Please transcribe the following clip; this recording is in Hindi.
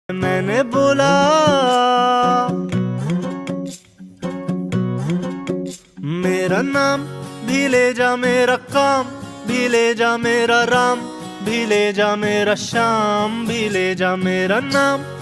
मैंने बोला मेरा नाम भी ले जा, मेरा काम भी ले जा, मेरा राम भी ले जा, मेरा श्याम भी ले जा, मेरा नाम